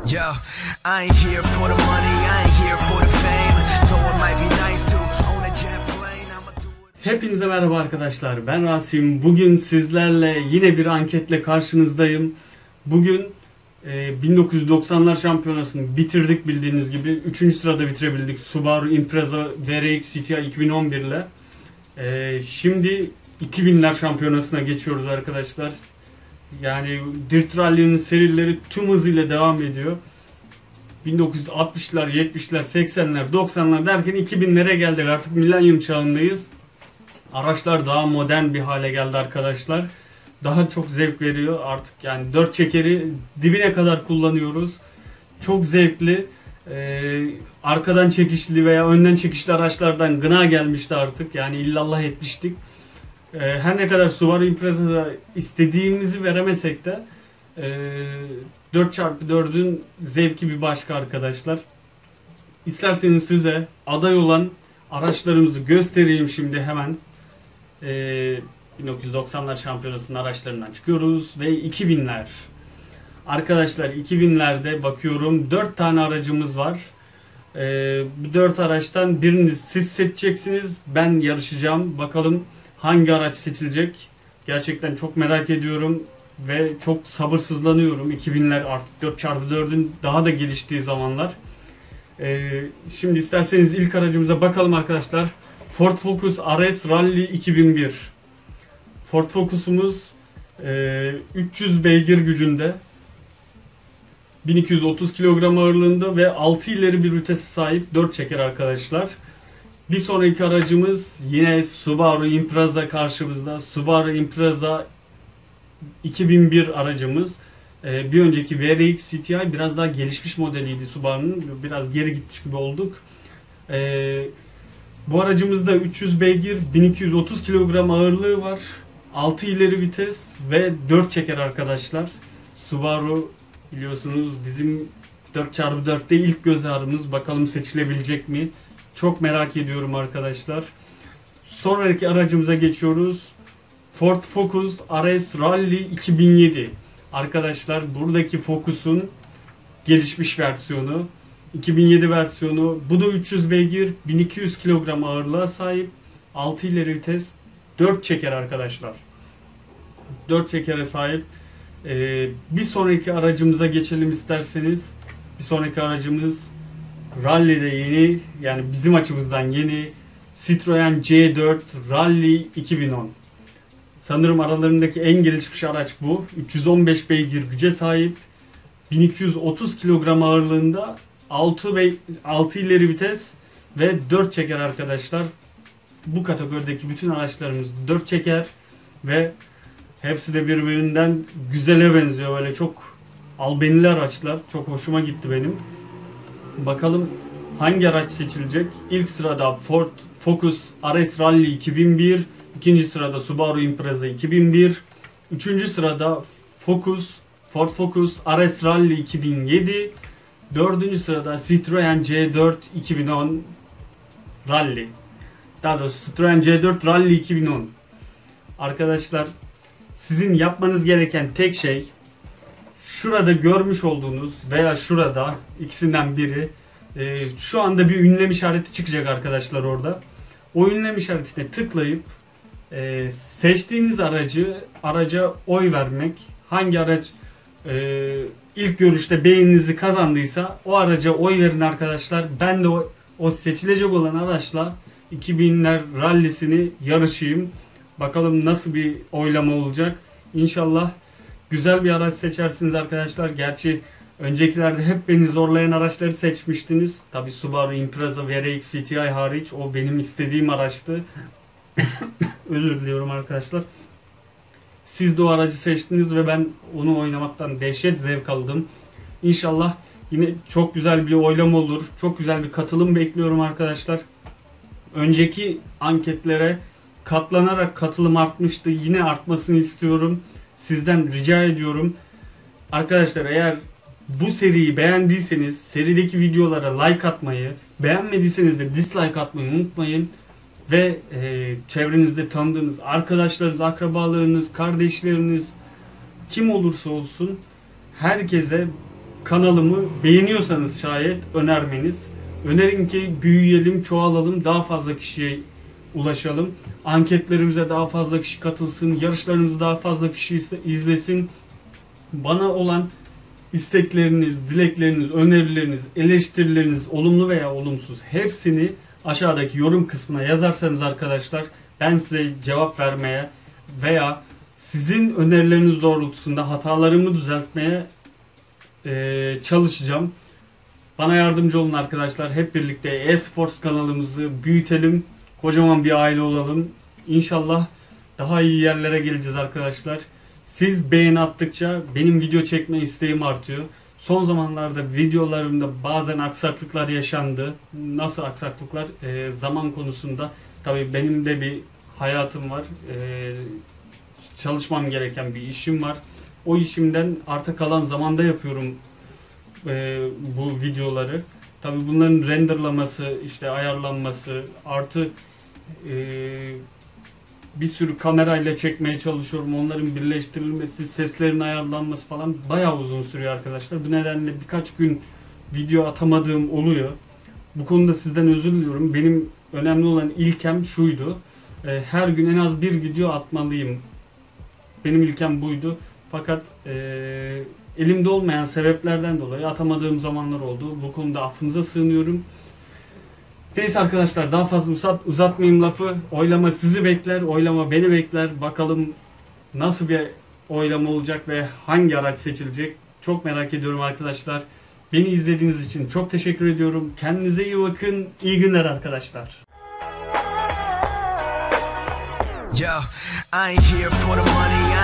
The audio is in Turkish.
Yo, I ain't here for the money, I ain't here for the fame. Though it might be nice to own a jet plane, I'ma do it. Hepinize merhaba arkadaşlar. Ben Rasim. Bugün sizlerle yine bir anketle karşınızdayım. Bugün 1990'lar şampiyonasını bitirdik bildiğiniz gibi. 3. sırada bitirebildik Subaru Impreza VRX CTI 2011 ile. Şimdi 2000'ler şampiyonasına geçiyoruz arkadaşlar. Yani Dirt Rally'nin serileri tüm hızıyla devam ediyor. 1960'lar, 70'ler, 80'ler, 90'lar derken 2000'lere geldik. Artık milenyum çağındayız. Araçlar daha modern bir hale geldi arkadaşlar. Daha çok zevk veriyor artık, yani 4 çekeri dibine kadar kullanıyoruz. Çok zevkli. Arkadan çekişli veya önden çekişli araçlardan gına gelmişti artık. Yani illallah etmiştik. Her ne kadar Subaru Impreza'da istediğimizi veremesek de 4x4'ün zevki bir başka arkadaşlar. İsterseniz size aday olan araçlarımızı göstereyim şimdi hemen. 1990'lar şampiyonasının araçlarından çıkıyoruz ve 2000'ler. Arkadaşlar 2000'lerde bakıyorum 4 tane aracımız var. Bu 4 araçtan birini siz seçeceksiniz. Ben yarışacağım. Bakalım hangi araç seçilecek? Gerçekten çok merak ediyorum ve çok sabırsızlanıyorum. 2000'ler artık 4x4'ün daha da geliştiği zamanlar. Şimdi isterseniz ilk aracımıza bakalım arkadaşlar. Ford Focus RS Rally 2001. Ford Focus'umuz 300 beygir gücünde, 1230 kilogram ağırlığında ve 6 ileri bir vitese sahip 4 çeker arkadaşlar. Bir sonraki aracımız yine Subaru Impreza karşımızda. Subaru Impreza 2001 aracımız. Bir önceki VRX CTI biraz daha gelişmiş modeliydi Subaru'nun. Biraz geri gitmiş gibi olduk. Bu aracımızda 300 beygir, 1230 kilogram ağırlığı var. 6 ileri vites ve 4 çeker arkadaşlar. Subaru biliyorsunuz bizim 4x4'te ilk göz ağrımız. Bakalım seçilebilecek mi? Çok merak ediyorum arkadaşlar. Sonraki aracımıza geçiyoruz. Ford Focus RS Rally 2007. Arkadaşlar buradaki Focus'un gelişmiş versiyonu. 2007 versiyonu. Bu da 300 beygir, 1200 kilogram ağırlığa sahip. 6 ileri vites, 4 çeker arkadaşlar. 4 çekere sahip. Bir sonraki aracımıza geçelim isterseniz. Bir sonraki aracımız Rally'de yeni, yani bizim açımızdan yeni Citroen C4 Rally 2010. Sanırım aralarındaki en gelişmiş araç bu. 315 beygir güce sahip. 1230 kilogram ağırlığında, 6 ileri vites ve 4 çeker arkadaşlar. Bu kategorideki bütün araçlarımız 4 çeker ve hepsi de birbirinden güzele benziyor. Böyle çok albenili araçlar. Çok hoşuma gitti benim. Bakalım hangi araç seçilecek? İlk sırada Ford Focus RS Rally 2001, ikinci sırada Subaru Impreza 2001, üçüncü sırada Ford Focus RS Rally 2007, dördüncü sırada Citroen C4 2010 Rally. Daha doğrusu Citroen C4 Rally 2010. Arkadaşlar sizin yapmanız gereken tek şey, şurada görmüş olduğunuz veya şurada ikisinden biri, şu anda bir ünlem işareti çıkacak arkadaşlar orada. O ünlem işaretine tıklayıp seçtiğiniz araca oy vermek. Hangi araç ilk görüşte beğeninizi kazandıysa o araca oy verin arkadaşlar. Ben de o seçilecek olan araçla 2000'ler rallisini yarışayım. Bakalım nasıl bir oylama olacak. İnşallah güzel bir araç seçersiniz arkadaşlar. Gerçi öncekilerde hep beni zorlayan araçları seçmiştiniz. Tabi Subaru Impreza VRX CTI hariç, o benim istediğim araçtı. Özür diliyorum arkadaşlar. Siz de o aracı seçtiniz ve ben onu oynamaktan dehşet zevk aldım. İnşallah yine çok güzel bir oylama olur. Çok güzel bir katılım bekliyorum arkadaşlar. Önceki anketlere katlanarak katılım artmıştı. Yine artmasını istiyorum. Sizden rica ediyorum. Arkadaşlar eğer bu seriyi beğendiyseniz serideki videolara like atmayı, beğenmediyseniz de dislike atmayı unutmayın. Ve çevrenizde tanıdığınız arkadaşlarınız, akrabalarınız, kardeşleriniz kim olursa olsun herkese kanalımı beğeniyorsanız şayet önermeniz. Önerin ki büyüyelim, çoğalalım, daha fazla kişiye ulaşalım. Anketlerimize daha fazla kişi katılsın, yarışlarımızı daha fazla kişi izlesin. Bana olan istekleriniz, dilekleriniz, önerileriniz, eleştirileriniz, olumlu veya olumsuz hepsini aşağıdaki yorum kısmına yazarsanız arkadaşlar ben size cevap vermeye veya sizin önerileriniz doğrultusunda hatalarımı düzeltmeye çalışacağım. Bana yardımcı olun arkadaşlar. Hep birlikte e-sports kanalımızı büyütelim. Kocaman bir aile olalım. İnşallah daha iyi yerlere geleceğiz arkadaşlar. Siz beğeni attıkça benim video çekme isteğim artıyor. Son zamanlarda videolarımda bazen aksaklıklar yaşandı. Nasıl aksaklıklar? Zaman konusunda. Tabii benim de bir hayatım var. Çalışmam gereken bir işim var. O işimden arta kalan zamanda yapıyorum bu videoları. Tabii bunların renderlaması, işte ayarlanması, artı bir sürü kamerayla çekmeye çalışıyorum. Onların birleştirilmesi, seslerin ayarlanması falan bayağı uzun sürüyor arkadaşlar. Bu nedenle birkaç gün video atamadığım oluyor. Bu konuda sizden özür diliyorum. Benim önemli olan ilkem şuydu. Her gün en az bir video atmalıyım. Benim ilkem buydu. Fakat elimde olmayan sebeplerden dolayı atamadığım zamanlar oldu. Bu konuda affınıza sığınıyorum. Neyse arkadaşlar, daha fazla uzatmayayım lafı. Oylama sizi bekler, oylama beni bekler. Bakalım nasıl bir oylama olacak ve hangi araç seçilecek. Çok merak ediyorum arkadaşlar. Beni izlediğiniz için çok teşekkür ediyorum. Kendinize iyi bakın. İyi günler arkadaşlar. Yo, I ain't here for the money.